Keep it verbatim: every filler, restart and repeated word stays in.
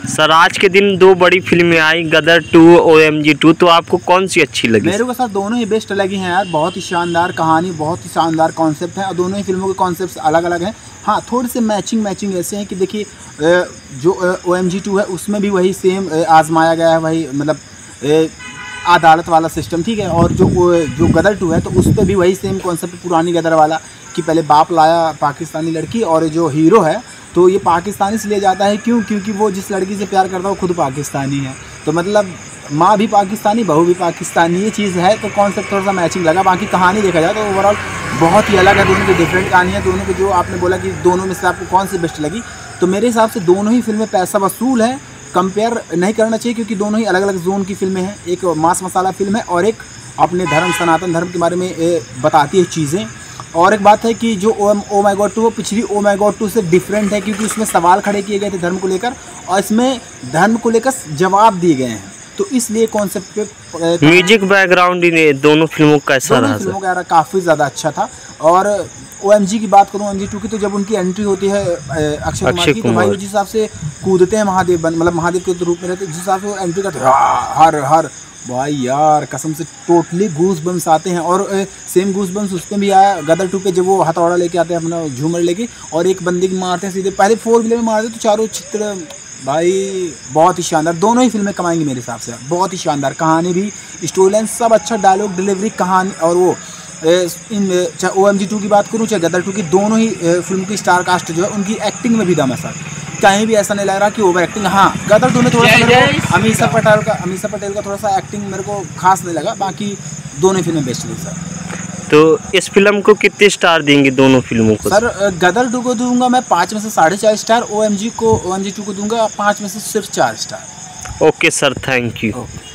Sir आज के दिन दो बड़ी फिल्में आई, Gadar two, O M G two, तो आपको कौन सी अच्छी लगी? मेरे को सर दोनों ही बेस्ट लगी हैं यार। बहुत ही शानदार कहानी, बहुत ही शानदार कॉन्सेप्ट है और दोनों ही फिल्मों के कॉन्सेप्ट अलग अलग हैं। हाँ, थोड़े से मैचिंग मैचिंग ऐसे हैं कि देखिए जो ओ एम जी टू है उसमें भी वही सेम आजमाया गया है, वही मतलब अदालत वाला सिस्टम, ठीक है। और जो जो गदर टू है तो उस पर भी वही सेम कॉन्सेप्ट पुरानी गदर वाला कि पहले बाप लाया पाकिस्तानी लड़की और जो हीरो है तो ये पाकिस्तानी से ले जाता है। क्यों? क्योंकि वो जिस लड़की से प्यार करता है वो खुद पाकिस्तानी है, तो मतलब माँ भी पाकिस्तानी, बहू भी पाकिस्तानी, ये चीज़ है। तो कॉन्सेप्ट थोड़ा सा मैचिंग लगा। बाकी कहानी देखा जाए तो ओवरऑल बहुत ही अलग है, दोनों की डिफरेंट कहानी है। दोनों की जो आपने बोला कि दोनों में से आपको कौन सी बेस्ट लगी, तो मेरे हिसाब से दोनों ही फिल्में पैसा वसूल है, कंपेयर नहीं करना चाहिए क्योंकि दोनों ही अलग अलग जोन की फिल्में हैं। एक मास मसाला फिल्म है और एक अपने धर्म, सनातन धर्म के बारे में बताती है चीज़ें। और एक बात है कि जो ओ माई गॉड टू वो पिछली ओ माई गॉड टू से डिफरेंट है क्योंकि उसमें सवाल खड़े किए गए थे धर्म को लेकर और इसमें धर्म को लेकर जवाब दिए गए हैं, तो इसलिए कॉन्सेप्ट पे म्यूजिक बैकग्राउंड इन दोनों फिल्मों का कैसा रहा? फिल्मों का काफ़ी ज़्यादा अच्छा था। और ओ एम जी की बात करूँ, ओ एम जी टू की, तो जब उनकी एंट्री होती है अक्षय कुमार की, तो भाई जिस हिसाब से कूदते हैं महादेव बन, मतलब महादेव के रूप में रहते, जिस हिसाब से वो एंट्री करते हैं हर हर भाई यार कसम से टोटली गूस बम्स आते हैं। और ए, सेम गूस बम्स उस पर भी आया गदर टू पे, जब वो हथौड़ा लेके आते हैं अपना झूमर लेके और एक बंदे की मारते हैं सीधे, पहले फोर व्हीलर में मारते तो चारों चित्र, भाई बहुत ही शानदार। दोनों ही फिल्में कमाएंगी मेरे हिसाब से, बहुत ही शानदार कहानी भी, स्टोरी लाइन सब अच्छा, डायलॉग डिलीवरी, कहानी। और वो इन चाहे ओ एम जी टू की बात करूँ चाहे गदर टू की, दोनों ही फिल्म की स्टार कास्ट जो है उनकी एक्टिंग में भी दम है सर। कहीं भी ऐसा नहीं लग रहा कि ओवर एक्टिंग। हाँ, गदर टू में थोड़ा सा मेरे को अमीषा पटेल का अमीषा पटेल का थोड़ा सा एक्टिंग मेरे को खास नहीं लगा, बाकी दोनों फिल्में बेस्ट लगी सर। तो इस फिल्म को कितने स्टार देंगे दोनों फिल्मों को? सर गदर टू को दूंगा मैं पाँच में से साढ़े चार स्टार, ओ एम जी को ओ एम जी टू को दूंगा पाँच में से सिर्फ चार star. Okay sir, thank you. Okay.